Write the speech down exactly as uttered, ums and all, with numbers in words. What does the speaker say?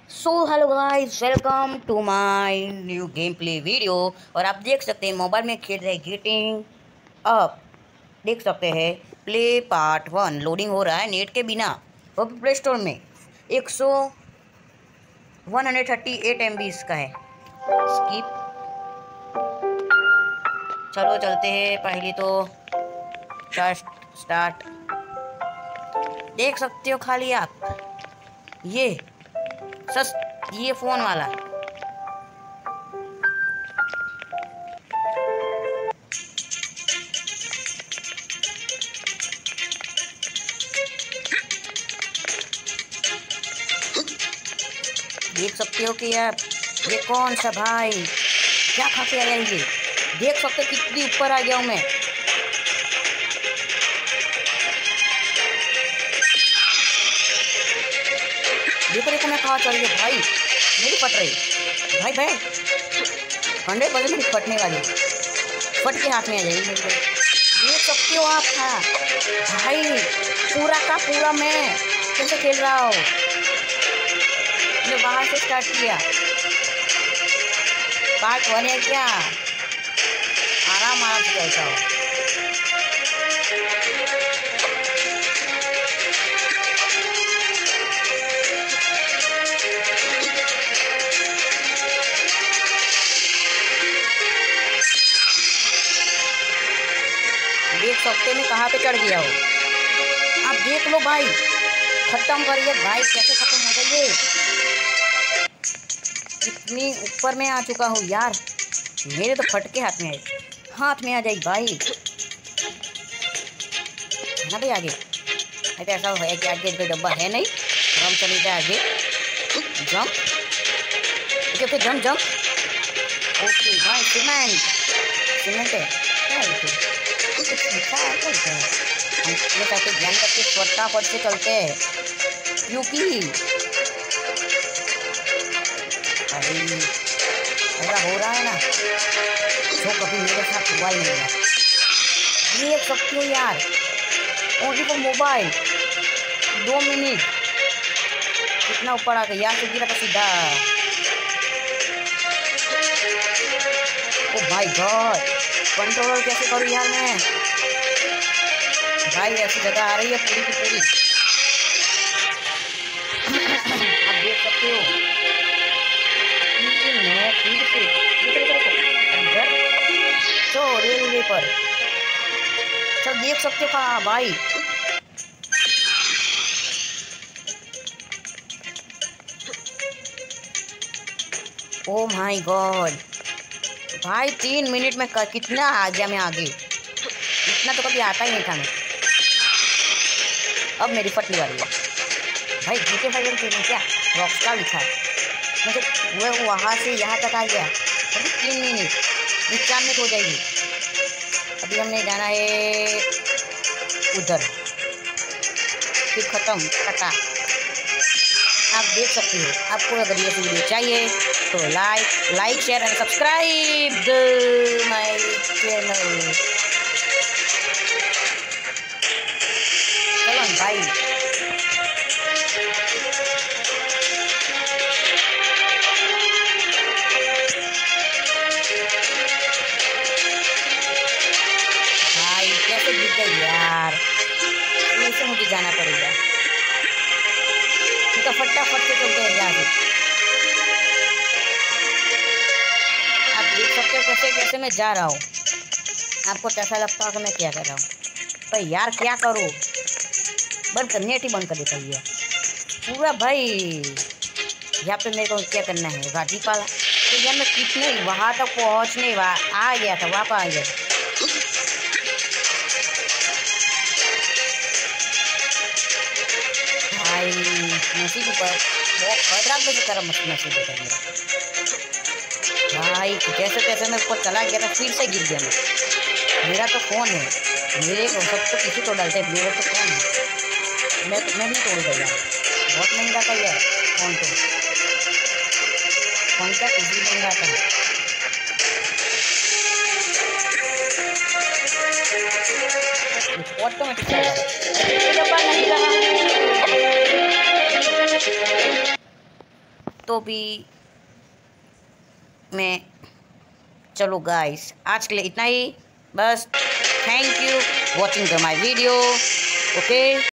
So hello guys, welcome to my new game play video. और आप देख सकते हैं मोबाइल में खेल रहे गेटिंग अप। देख सकते हैं प्ले पार्ट वन लोडिंग हो रहा है नेट के बिना। वो भी प्ले स्टोर में एक सौ one hundred thirty eight M B इसका है। स्किप। चलो चलते हैं। पहले तो जस्ट स्टार्ट। देख सकते हो खाली आप ये सस ये फ़ोन वाला। देख सकते हो कि यार ये कौन सा भाई क्या खा के आया ये। देख सकते हो कितनी ऊपर आ गया हूँ मैं। देखो देखो मैं कहाँ चल गया भाई। मेरी फट रही भाई भाई हंड्रेड परसेंट मेरी फटने वाली। फट के हाथ में आ जाएगी मेरे। देख सकते हो आप। हाँ भाई पूरा का पूरा मैं कैसे खेल रहा हूँ। मैंने बाहर से स्टार्ट किया। पार्ट वन है क्या। आराम आराम से चलता हूँ। देख सकते मैं कहाँ पे चढ़ गया हूँ। आप देख लो भाई। खत्म करिए भाई। कैसे खत्म हो गई ये। इतनी ऊपर में आ चुका हूँ यार। मेरे तो फट के हाथ में आए। हाथ में आ जाएगी भाई। ना भाई आगे अरे ऐसा है कि आगे कोई डब्बा है नहीं। हम चले जाए आगे। Jump. Okay okay jump jump. Okay भाई सीमेंट सीमेंट है क्या है तो लिखा है क्या है। हम ये करके ध्यान करके फटाफट से चलते हैं क्योंकि अरे ऐसा हो रहा है ना जो कभी मेरे साथ हुआ ही नहीं है। देख सकते हो यार ओनली फॉर मोबाइल। दो मिनट कितना ऊपर आ गया। यहाँ से गिरा था सीधा। ओ भाई गॉड कंट्रोलर कैसे करूँ यार मैं। भाई ऐसी जगह आ रही है पूरी की पूरी। आप देख सकते हो मैं फिर से अंदर तो रेलवे पर सब देख सकते हो कहाँ भाई। ओ माय गॉड भाई तीन मिनट में कितना आ गया मैं आगे। इतना तो कभी आता ही नहीं था मैं। अब मेरी फटने वाली है भाई। जीते फाइव खेलूँ क्या। रॉकस्टार लिखा है मुझे। वो वहाँ से यहाँ तक आ गया। अभी तीन मिनट चार मिनट हो जाएगी। अभी हमने जाना है उधर फिर ख़त्म कटा। आप देख सकते हो। आपको अगर ये वीडियो चाहिए तो like like share and subscribe my channel. चलो भाई भाई कैसे जीत गए यार। ऐसे मुझे जाना पड़ेगा। तो फटाफट से चलते हैं यहाँ से। आप देख सकते हो कैसे कैसे मैं जा रहा हूँ। आपको कैसा लगता है कि मैं क्या कर रहा हूँ। भाई यार क्या करूँ। बंद कर नेट ही बंद कर देता है पूरा भाई। यहाँ पे मेरे को क्या करना है गाड़ी पाला। तो यार मैं कितने वहाँ तक पहुँचने आ गया था। वहाँ पर आ गया भाई। नसीब पर बहुत खतरा में तरह नसीब होता मेरा भाई। जैसे तैसे मैं ऊपर चला गया था फिर से गिर गया मैं। मेरा तो फ़ोन है मेरे को सब तो किसी तो डालते हैं। मेरा तो फ़ोन है मैं तो मैं भी तोड़ गया। बहुत महंगा था यार फ़ोन। तो फ़ोन का किसी महंगा था। ऑटोमेटिक नहीं रहा। तो भी मैं, चलो गाइस आज के लिए इतना ही बस। Thank you watching the my video. Okay.